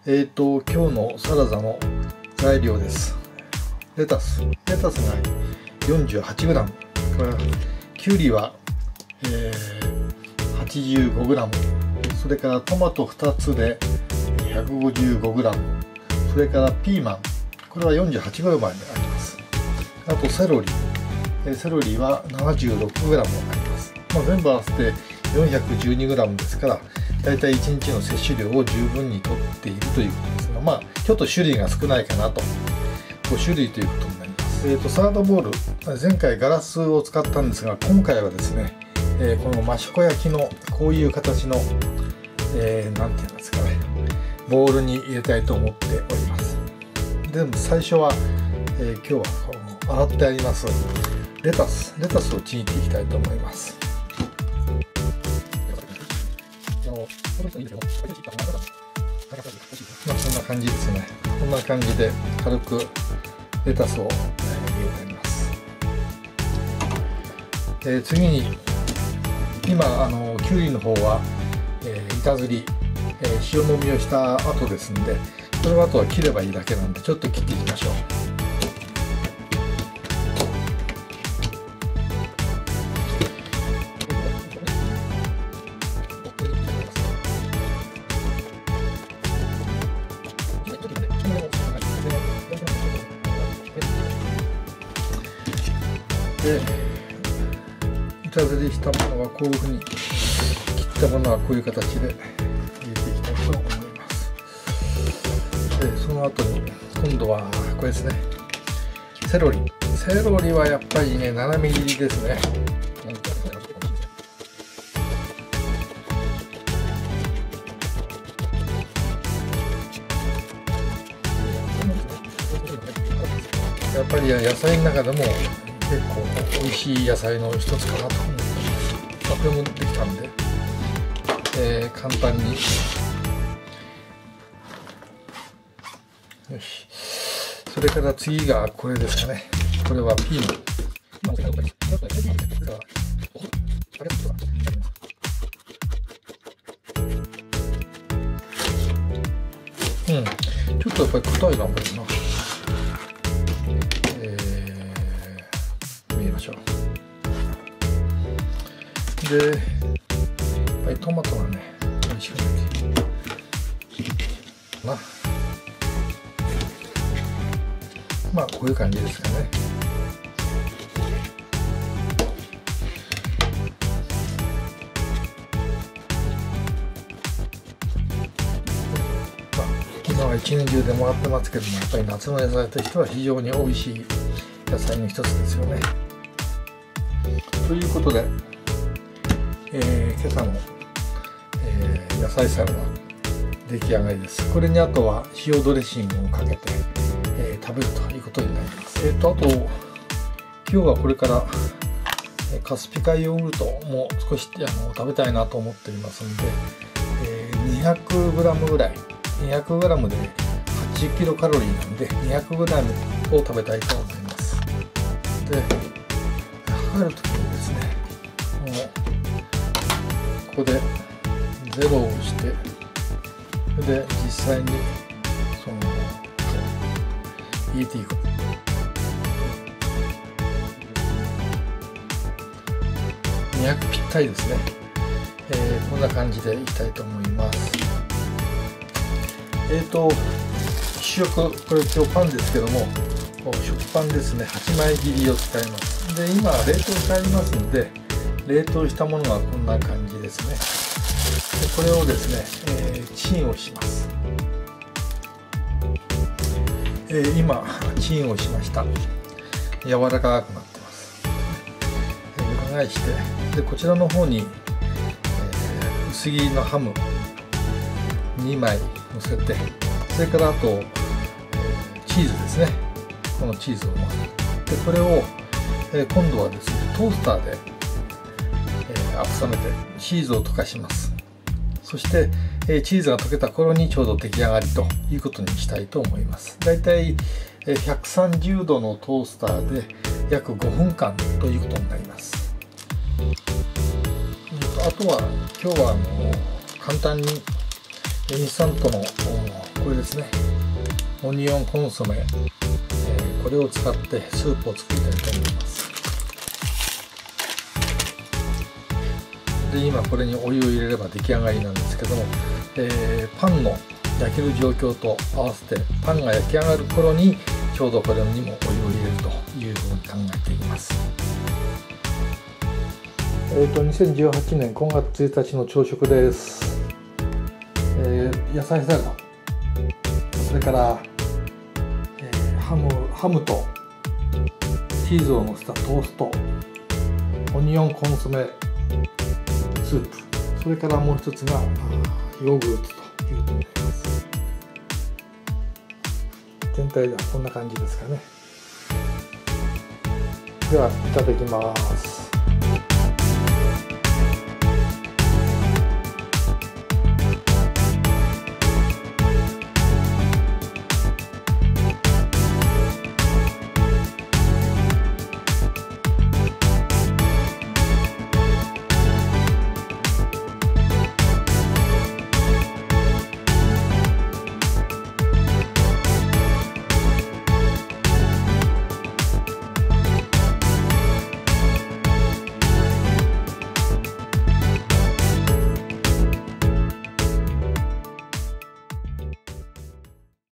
今日のサラダの材料です。レタスが 48g、きゅうりは、85g、それからトマト2つで 155g、それからピーマン、これは 48g になります。あとセロリは 76g になります。全部合わせて 412g ですから、だいたい1日の摂取量を十分にとっているということですが、ちょっと種類が少ないかなと、5種類ということになります。サラダボウル、前回ガラスを使ったんですが、今回はですね、この益子焼のこういう形の、なんていうんですかね、ボウルに入れたいと思っております。でも最初は、今日はこの洗ってありますレタスをちぎっていきたいと思います。こんな感じですね。こんな感じで軽くレタスを入れてあります。次に今きゅうりの方は、板ずり、塩もみをした後ですので、これはあとは切ればいいだけなんで、ちょっと切っていきましょう。で、板ずりしたものはこういうふうに、切ったものはこういう形で入れていきたいと思います。で、その後に今度はこれですね、セロリはやっぱりね、斜め切りですね。やっぱり野菜の中でも結構美味しい野菜の一つかなと思います。これもできたんで、簡単に。よし。それから次がこれですかね。これはピーマン。ちょっとやっぱり硬いな、これな。見ましょう。で、やっぱりトマトがね、美味しくなってこういう感じですかね。今は一年中でもらってますけども、やっぱり夏の野菜としては非常に美味しい野菜の一つですよね。ということで、今朝の、野菜サラダ出来上がりです。これにあとは塩ドレッシングをかけて、食べるということになります。あと今日はこれからカスピ海ヨーグルトも少し食べたいなと思っておりますので、200g ぐらい、200g で80キロカロリーなんで 200g を食べたいと思います。で、測るときにですね、ここで0を押して、それで実際に入れていく。200ぴったりですね。こんな感じでいきたいと思います。主食、これ今日パンですけども、食パンですね、8枚切りを使います。で、今冷凍してありますので、冷凍したものがこんな感じですね。でこれをですね、チンをします。今チンをしました。柔らかくなってます。裏返して、でこちらの方に、薄切りのハム2枚乗せて、それからあと、チーズですね。このチーズを混ぜて、これを、今度はですねトースターで、温めてチーズを溶かします。そして、チーズが溶けた頃にちょうど出来上がりということにしたいと思います。だいたい130度のトースターで約5分間ということになります。あとは今日は簡単にインスタントのこれですね、オニオンコンソメ、これを使ってスープを作りたいと思います。で今これにお湯を入れれば出来上がりなんですけども、パンの焼ける状況と合わせてパンが焼き上がる頃にちょうどこれにもお湯を入れるというふうに考えています。2018年5月1日の朝食です。野菜サラダ、それから、ハムとチーズをのせたトースト、オニオンコンソメスープ、それからもう一つがヨーグルトということになります。全体ではこんな感じですかね。ではいただきます。